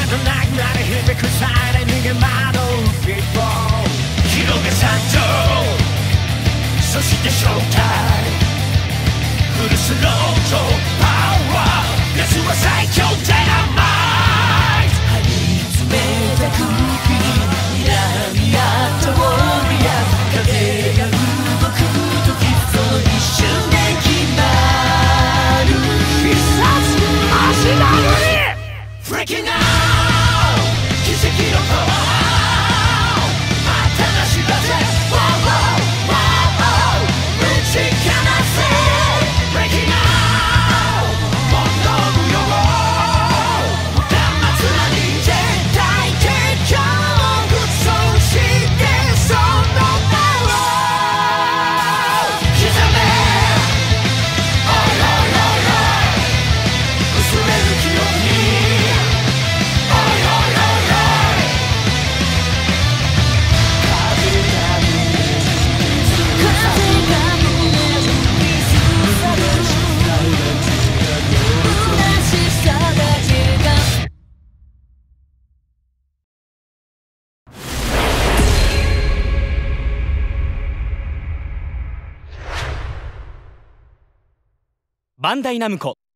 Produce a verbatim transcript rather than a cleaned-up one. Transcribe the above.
響くサイレン逃げ惑うピーポー広げ参上そしてショータイムフルスロートパワー夏は最強ダイナマイト張り詰めた空気に睨み合ったウォーリアー風が動く時その一瞬で決まる必殺足なのに Freaking out 奇跡のパワーまたなしだぜ Wow wow wow 打ち放せ Breaking out 問答無用端末なに絶対結果を武装してそのパワー刻め おいおいおいおい薄れる記憶にバンダイナムコ